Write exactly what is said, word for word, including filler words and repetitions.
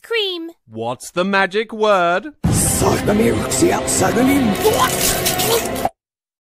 cream. What's the magic word? Sag mir mir, sie hat sagen ihm, what?